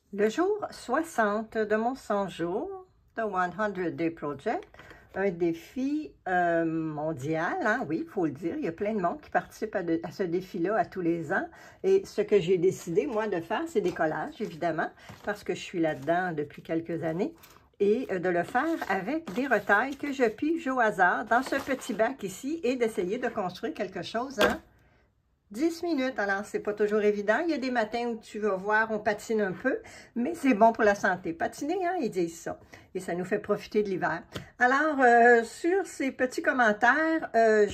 Le jour 60 de mon 100 jours, The 100 Day Project, un défi mondial, hein, oui, il faut le dire. Il y a plein de monde qui participe à ce défi-là à tous les ans. Et ce que j'ai décidé, moi, de faire, c'est des collages, évidemment, parce que je suis là-dedans depuis quelques années. Et de le faire avec des retailles que je pige au hasard dans ce petit bac ici et d'essayer de construire quelque chose en 10 minutes. Alors, c'est pas toujours évident. Il y a des matins où tu vas voir, on patine un peu, mais c'est bon pour la santé. Patiner, hein, ils disent ça. Et ça nous fait profiter de l'hiver. Alors, sur ces petits commentaires,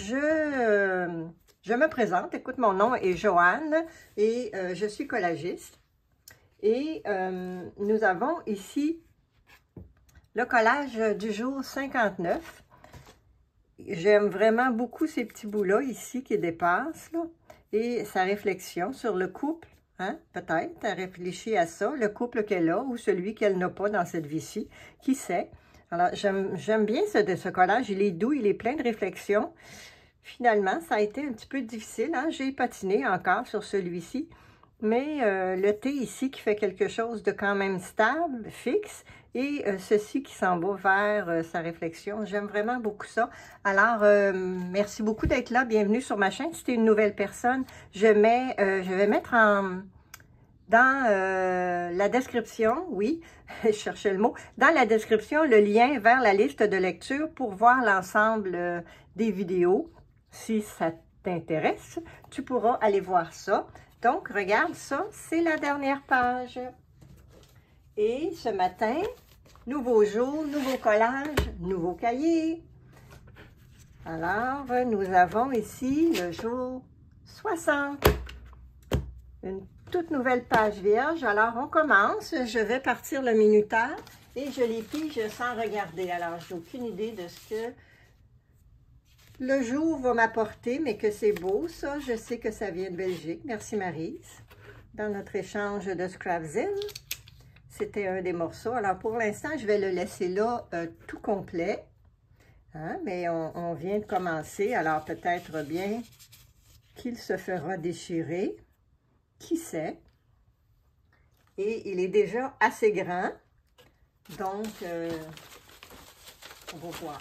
je me présente. Écoute, mon nom est Joanne et je suis collagiste. Et nous avons ici le collage du jour 59. J'aime vraiment beaucoup ces petits bouts-là ici qui dépassent, là. Et sa réflexion sur le couple, hein, peut-être, elle réfléchit à ça, le couple qu'elle a ou celui qu'elle n'a pas dans cette vie-ci, qui sait. Alors, j'aime bien ce collage, il est doux, il est plein de réflexions. Finalement, ça a été un petit peu difficile, hein? J'ai patiné encore sur celui-ci, mais le thé ici qui fait quelque chose de quand même stable, fixe, et ceci qui s'en va vers sa réflexion. J'aime vraiment beaucoup ça. Alors, merci beaucoup d'être là. Bienvenue sur ma chaîne. Si tu es une nouvelle personne, je vais mettre dans la description, oui, je cherchais le mot, dans la description, le lien vers la liste de lecture pour voir l'ensemble des vidéos. Si ça t'intéresse, tu pourras aller voir ça. Donc, regarde ça, c'est la dernière page. Et ce matin, nouveau jour, nouveau collage, nouveau cahier. Alors, nous avons ici le jour 60. Une toute nouvelle page vierge. Alors, on commence. Je vais partir le minuteur et je les pige sans regarder. Alors, j'ai aucune idée de ce que le jour va m'apporter, mais que c'est beau, ça. Je sais que ça vient de Belgique. Merci, Maryse. Dans notre échange de Scrapzine, c'était un des morceaux. Alors, pour l'instant, je vais le laisser là tout complet. Hein? Mais on vient de commencer. Alors, peut-être bien qu'il se fera déchirer. Qui sait? Et il est déjà assez grand. Donc, on va voir.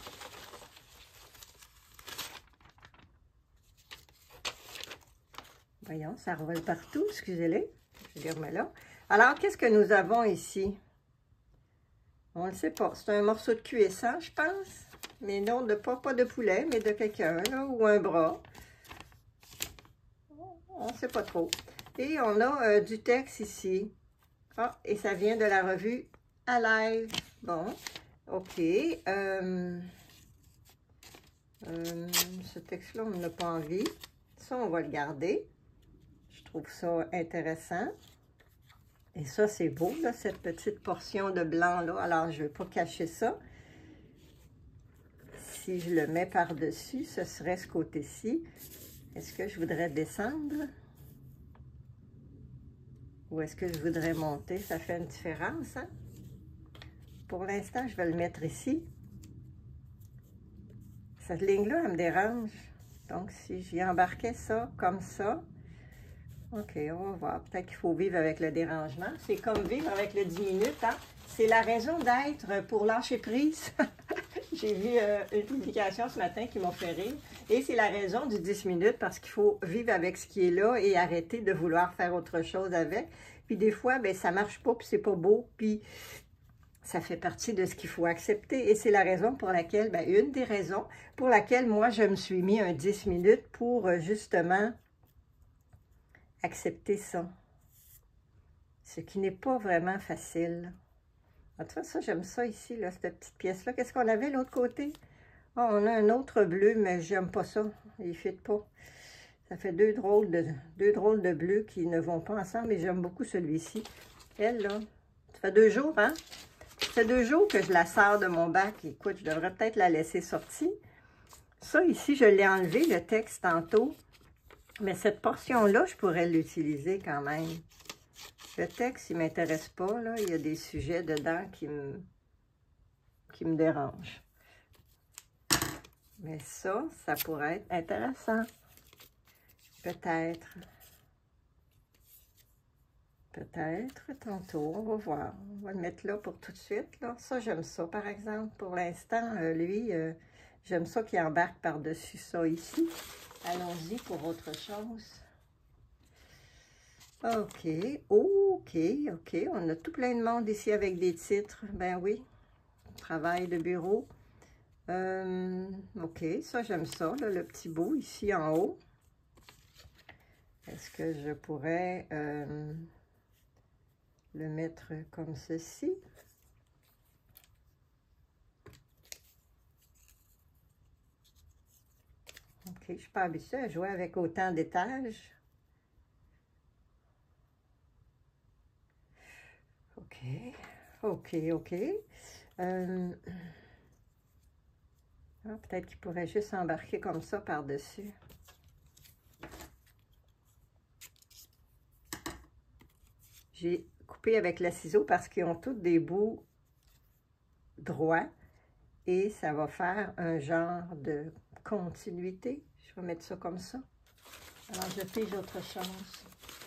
Voyons, ça revole partout, excusez-les. Je les remets là. Alors, qu'est-ce que nous avons ici? On ne le sait pas. C'est un morceau de cuisson, je pense. Mais non, pas de poulet, mais de quelqu'un, là, ou un bras. On ne sait pas trop. Et on a du texte ici. Ah, et ça vient de la revue Alive. Bon, ok. Ce texte-là, on n'a pas envie. Ça, on va le garder. Je trouve ça intéressant. Et ça, c'est beau, là, cette petite portion de blanc-là. Alors, je ne vais pas cacher ça. Si je le mets par-dessus, ce serait ce côté-ci. Est-ce que je voudrais descendre? Ou est-ce que je voudrais monter? Ça fait une différence, hein? Pour l'instant, je vais le mettre ici. Cette ligne-là, elle me dérange. Donc, si j'y embarquais ça, comme ça, OK, on va voir. Peut-être qu'il faut vivre avec le dérangement. C'est comme vivre avec le 10 minutes, hein? C'est la raison d'être pour lâcher prise. J'ai vu une publication ce matin qui m'a fait rire. Et c'est la raison du 10 minutes parce qu'il faut vivre avec ce qui est là et arrêter de vouloir faire autre chose avec. Puis des fois, ben, ça marche pas, puis c'est pas beau, puis ça fait partie de ce qu'il faut accepter. Et c'est la raison pour laquelle, ben, une des raisons pour laquelle moi, je me suis mis un 10 minutes pour justement accepter ça. Ce qui n'est pas vraiment facile. En tout cas, ça, j'aime ça ici, là, cette petite pièce-là. Qu'est-ce qu'on avait de l'autre côté? Oh, on a un autre bleu, mais j'aime pas ça. Il ne fit pas. Ça fait deux drôles de bleus qui ne vont pas ensemble, mais j'aime beaucoup celui-ci. Elle, là, ça fait 2 jours, hein? Ça fait 2 jours que je la sors de mon bac. Écoute, je devrais peut-être la laisser sortie. Ça, ici, je l'ai enlevé, le texte, tantôt. Mais cette portion-là, je pourrais l'utiliser quand même. Le texte, il ne m'intéresse pas, là. Il y a des sujets dedans qui me dérangent. Mais ça pourrait être intéressant. Peut-être. Peut-être tantôt, on va voir. On va le mettre là pour tout de suite. Là. Ça, j'aime ça, par exemple. Pour l'instant, lui, j'aime ça qu'il embarque par-dessus ça ici. Allons-y pour autre chose. OK, OK, OK. On a tout plein de monde ici avec des titres. Ben oui, travail de bureau. OK, ça, j'aime ça, là, le petit bout ici en haut. Est-ce que je pourrais le mettre comme ceci? OK, je ne suis pas habituée à jouer avec autant d'étages. OK, OK, OK. Peut-être qu'il pourrait juste embarquer comme ça par-dessus. J'ai coupé avec le ciseau parce qu'ils ont tous des bouts droits et ça va faire un genre de continuité. Je vais mettre ça comme ça. Alors, je pige autre chose.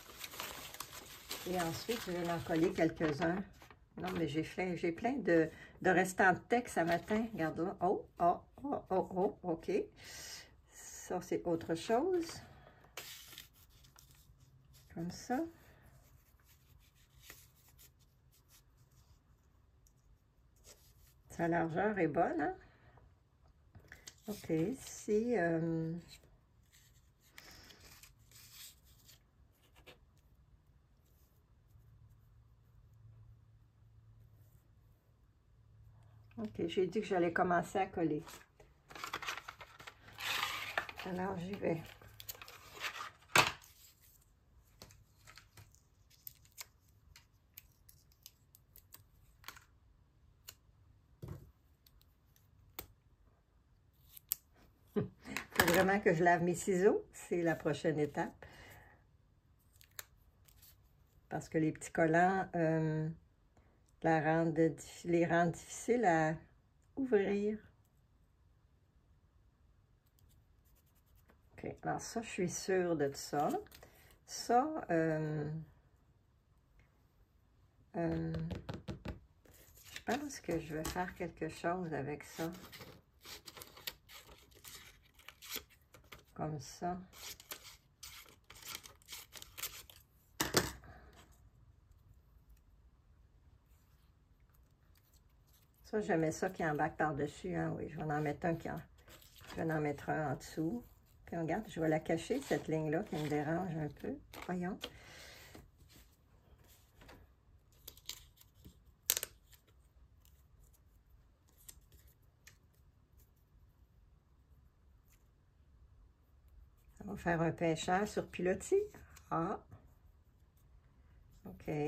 Et ensuite, je vais en coller quelques-uns. Non, mais j'ai plein de restants de texte ce matin. Regarde là. Oh, oh, oh, oh, oh, OK. Ça, c'est autre chose. Comme ça. Sa largeur est bonne, hein? OK, si... OK, j'ai dit que j'allais commencer à coller. Alors, j'y vais. Il faut vraiment que je lave mes ciseaux. C'est la prochaine étape. Parce que les petits collants les rendent difficiles à ouvrir. OK, alors ça, je suis sûre de ça. Ça, je pense que je vais faire quelque chose avec ça. Comme ça. Ça, j'aimais ça qui embarque par-dessus. Hein? Oui, je vais en mettre un je vais en mettre un en dessous. Puis regarde, je vais la cacher, cette ligne-là, qui me dérange un peu. Voyons. On va faire un pêcheur sur pilotis. Ah. OK.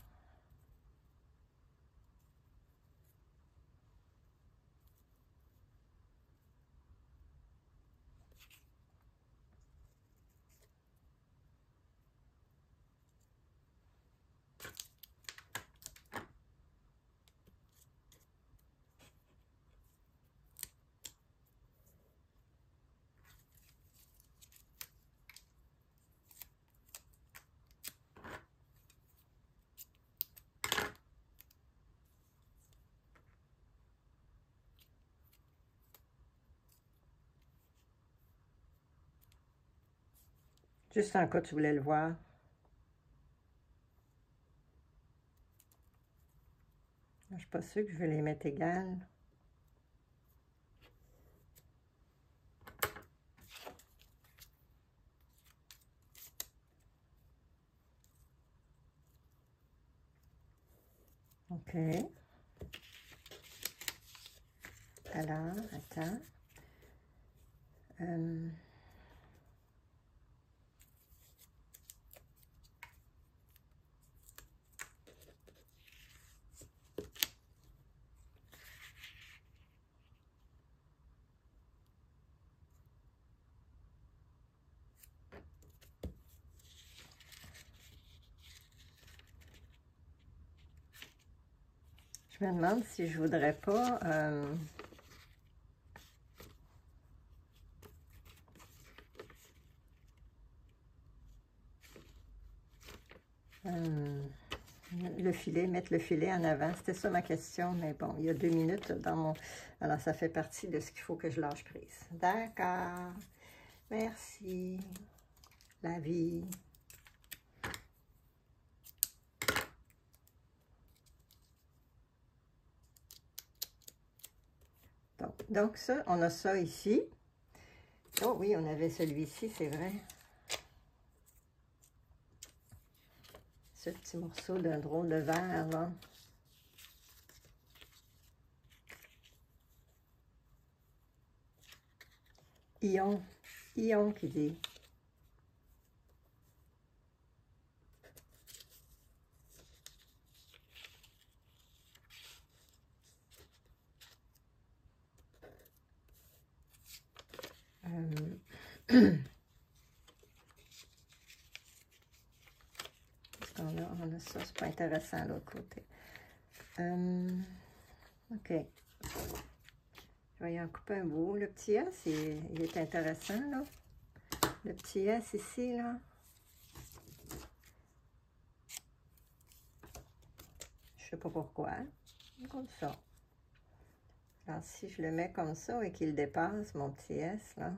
Juste en cas, tu voulais le voir. Je ne suis pas sûre que je vais les mettre égales. OK. Alors, attends. Je me demande si je voudrais pas... le filet, mettre le filet en avant. C'était ça ma question, mais bon, il y a 2 minutes dans mon... Alors, ça fait partie de ce qu'il faut que je lâche prise. D'accord. Merci. La vie. Donc ça, on a ça ici. Oh oui, on avait celui-ci, c'est vrai. Ce petit morceau d'un drôle de verre, là. Ion. Ion qui dit. On a ça, c'est pas intéressant l'autre côté. OK. Je vais y en couper un bout. Le petit S, il est intéressant, là. Le petit S ici, là. Je sais pas pourquoi. Comme ça. Alors, si je le mets comme ça et qu'il dépasse, mon petit S, là.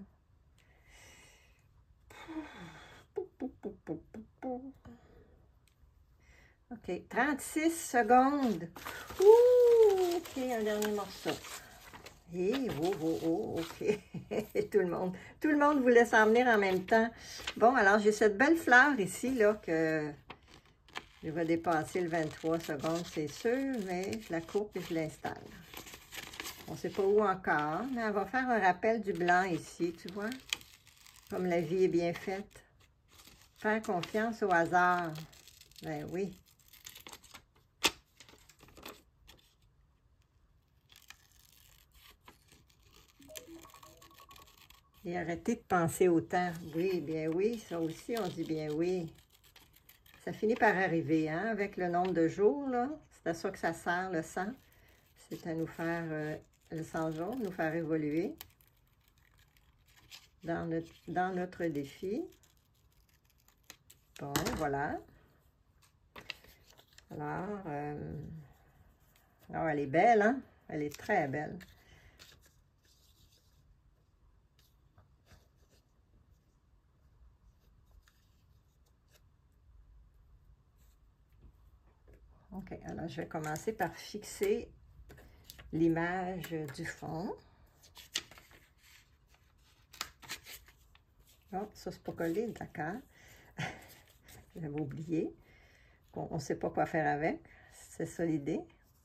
OK, 36 secondes. Ouh, OK, un dernier morceau. Et OK. Tout le monde voulait s'en venir en même temps. Bon, alors j'ai cette belle fleur ici, là, que je vais dépasser le 23 secondes, c'est sûr, mais je la coupe et je l'installe. On ne sait pas où encore, mais elle va faire un rappel du blanc ici, tu vois? Comme la vie est bien faite. Faire confiance au hasard. Ben oui. Et arrêter de penser au temps. Oui, bien oui, ça aussi, on dit bien oui. Ça finit par arriver, hein, avec le nombre de jours, là. C'est à ça que ça sert, le sang. C'est à nous faire, le sang jaune, nous faire évoluer dans notre défi. Bon, voilà. Alors, elle est belle, hein? Elle est très belle. OK, alors je vais commencer par fixer l'image du fond. Oh, ça c'est pas collé, d'accord. J'avais oublié. On ne sait pas quoi faire avec. C'est ça l'idée.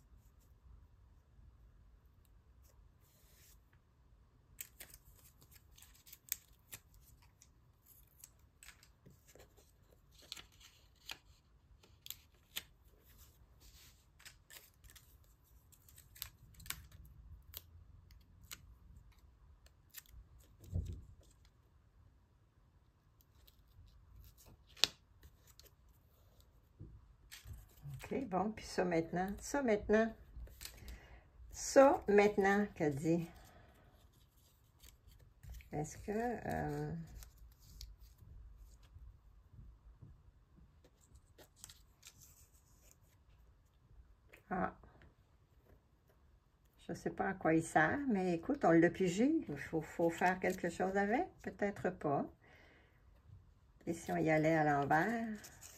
OK, bon, puis ça maintenant, qu'a dit. Est-ce que... Ah, je ne sais pas à quoi il sert, mais écoute, on l'a pigé. Il faut faire quelque chose avec, peut-être pas. Et si on y allait à l'envers?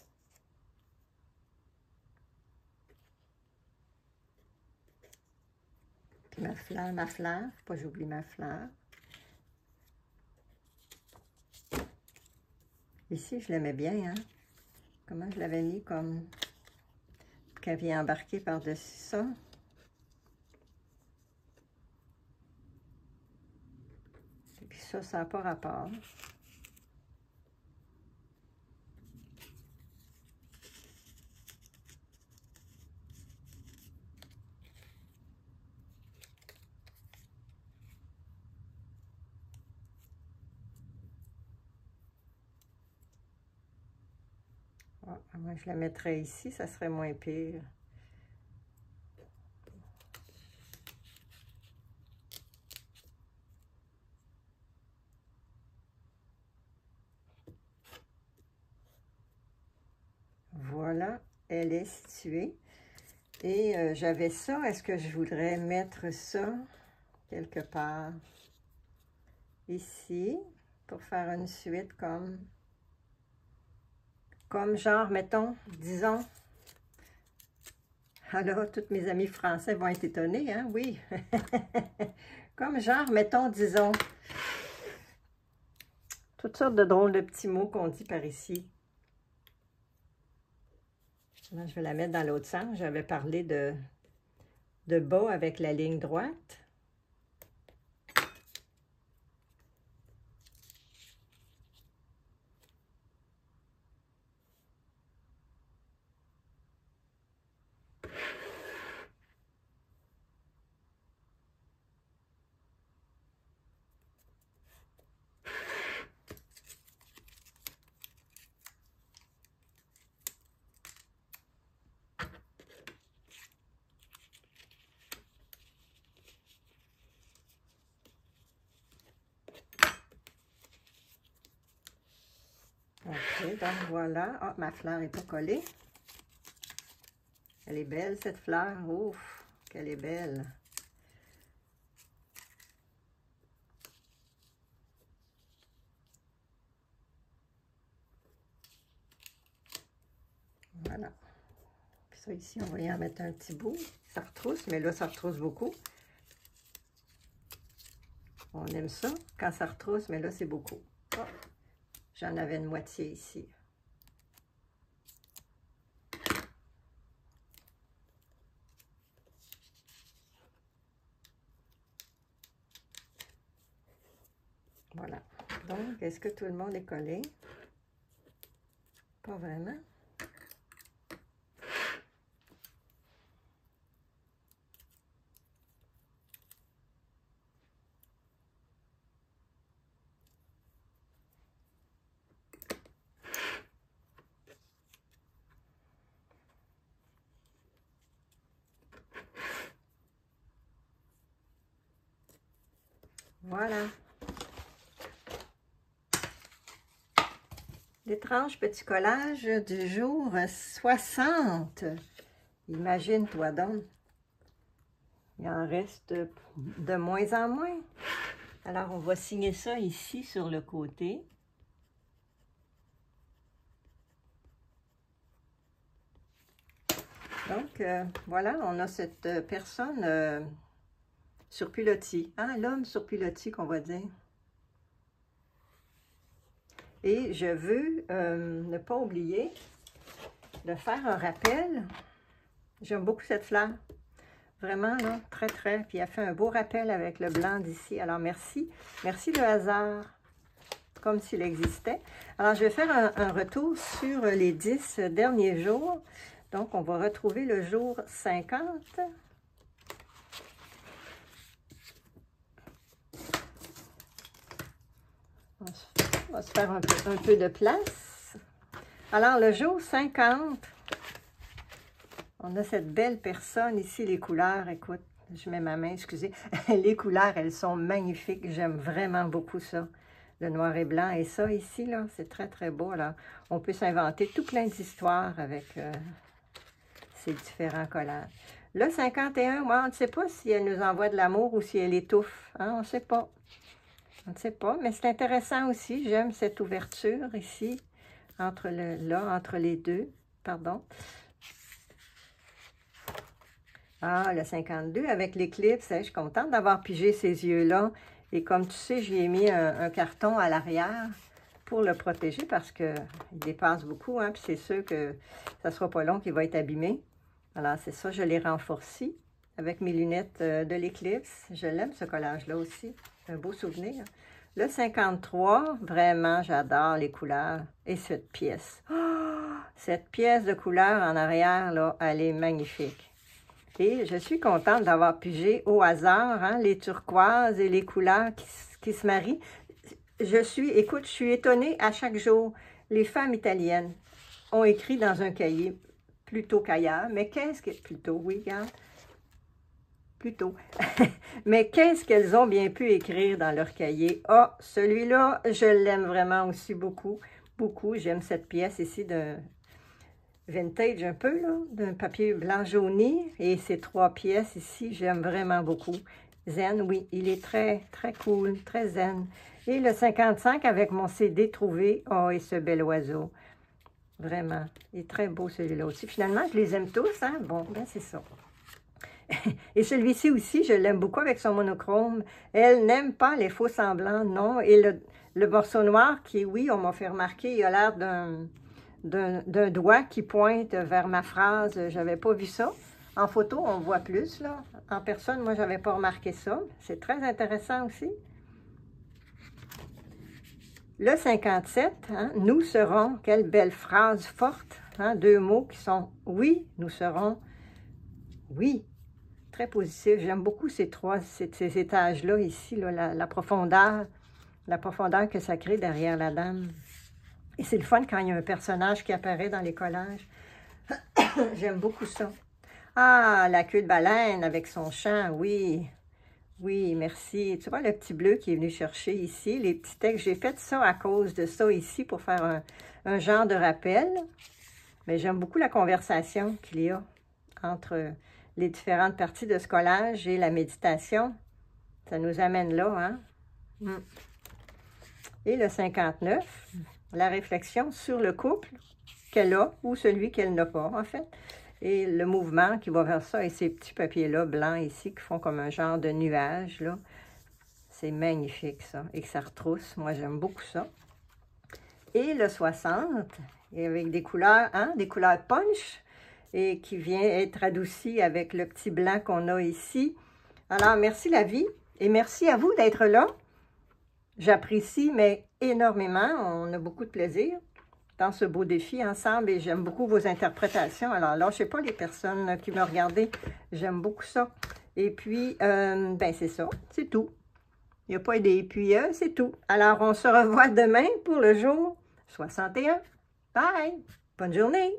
Puis ma fleur, faut pas que j'oublie ma fleur. Ici, je l'aimais bien, hein? Comment je l'avais mis comme qu'elle vient embarquer par-dessus ça. Et puis ça n'a pas rapport. Moi, je la mettrais ici, ça serait moins pire. Voilà, elle l'ai situé. Et j'avais ça. Est-ce que je voudrais mettre ça quelque part ici pour faire une suite comme genre, mettons, disons. Alors, tous mes amis français vont être étonnés, hein? Oui. Comme genre, mettons, disons, toutes sortes de drôles de petits mots qu'on dit par ici. Là, je vais la mettre dans l'autre sens. J'avais parlé de bas avec la ligne droite. Ok, donc voilà. Ah, ma fleur n'est pas collée. Elle est belle, cette fleur. Ouf, qu'elle est belle. Voilà. Puis ça, ici, on va y en mettre un petit bout. Ça retrousse, mais là, ça retrousse beaucoup. On aime ça quand ça retrousse, mais là, c'est beaucoup. Oh, j'en avais une moitié ici. Voilà. Donc, est-ce que tout le monde est collé? Pas vraiment. Voilà. L'étrange petit collage du jour 60. Imagine-toi donc. Il en reste de moins en moins. Alors, on va signer ça ici sur le côté. Donc, voilà, on a cette personne sur pilotis. Hein, l'homme sur pilotis qu'on va dire. Et je veux ne pas oublier de faire un rappel. J'aime beaucoup cette fleur. Vraiment, là, très, très. Puis elle fait un beau rappel avec le blanc d'ici. Alors, merci. Merci le hasard, comme s'il existait. Alors, je vais faire un retour sur les 10 derniers jours. Donc, on va retrouver le jour 50. On va se faire un peu de place. Alors, le jour 50, on a cette belle personne ici, les couleurs, écoute, je mets ma main, excusez. Les couleurs, elles sont magnifiques, j'aime vraiment beaucoup ça, le noir et blanc. Et ça ici, là, c'est très, très beau. Alors, on peut s'inventer tout plein d'histoires avec ces différents collages. Le 51, moi, on ne sait pas si elle nous envoie de l'amour ou si elle étouffe, hein, on ne sait pas. On ne sait pas, mais c'est intéressant aussi. J'aime cette ouverture ici, entre les deux, pardon. Ah, le 52 avec l'éclipse, hein, je suis contente d'avoir pigé ces yeux-là. Et comme tu sais, j'y ai mis un carton à l'arrière pour le protéger parce qu'il dépasse beaucoup, hein, puis c'est sûr que ça ne sera pas long qu'il va être abîmé. Alors, c'est ça, je l'ai renforcé avec mes lunettes de l'éclipse. Je l'aime, ce collage-là aussi. Un beau souvenir. Le 53, vraiment, j'adore les couleurs. Et cette pièce. Oh, cette pièce de couleur en arrière, là, elle est magnifique. Et je suis contente d'avoir pigé au hasard, hein, les turquoises et les couleurs qui se marient. Écoute, je suis étonnée à chaque jour. Les femmes italiennes ont écrit dans un cahier, plutôt qu'ailleurs, mais qu'est-ce que... Plutôt, oui, regarde. Plutôt. Mais qu'est-ce qu'elles ont bien pu écrire dans leur cahier? Ah, celui-là, je l'aime vraiment aussi beaucoup, beaucoup. J'aime cette pièce ici vintage un peu, là, d'un papier blanc jauni. Et ces 3 pièces ici, j'aime vraiment beaucoup. Zen, oui, il est très, très cool, très zen. Et le 55 avec mon CD trouvé. Oh, et ce bel oiseau. Vraiment, il est très beau celui-là aussi. Finalement, je les aime tous, hein? Bon, ben c'est ça. Et celui-ci aussi, je l'aime beaucoup avec son monochrome. Elle n'aime pas les faux semblants, non. Et le morceau noir qui, oui, on m'a fait remarquer, il a l'air d'un doigt qui pointe vers ma phrase. J'avais pas vu ça. En photo, on voit plus, là. En personne, moi, j'avais pas remarqué ça. C'est très intéressant aussi. Le 57, hein, nous serons, quelle belle phrase forte, hein, 2 mots qui sont « oui, nous serons »,« oui », très positif. J'aime beaucoup ces étages-là ici, là, la profondeur que ça crée derrière la dame. Et c'est le fun quand il y a un personnage qui apparaît dans les collages. J'aime beaucoup ça. Ah, la queue de baleine avec son chant, oui. Oui, merci. Tu vois le petit bleu qui est venu chercher ici, les petits textes. J'ai fait ça à cause de ça ici pour faire un genre de rappel. Mais j'aime beaucoup la conversation qu'il y a entre les différentes parties de ce collage et la méditation. Ça nous amène là, hein? Et le 59, la réflexion sur le couple qu'elle a ou celui qu'elle n'a pas, en fait. Et le mouvement qui va vers ça, et ces petits papiers-là, blancs ici, qui font comme un genre de nuage, là. C'est magnifique, ça. Et que ça retrousse. Moi, j'aime beaucoup ça. Et le 60, et avec des couleurs, hein, des couleurs punch, et qui vient être adouci avec le petit blanc qu'on a ici. Alors, merci la vie, et merci à vous d'être là. J'apprécie, mais énormément. On a beaucoup de plaisir dans ce beau défi ensemble et j'aime beaucoup vos interprétations. Alors, lâchez pas les personnes qui me regardent. J'aime beaucoup ça. Et puis, ben c'est ça, c'est tout. Il n'y a pas des puis, c'est tout. Alors, on se revoit demain pour le jour 61. Bye! Bonne journée!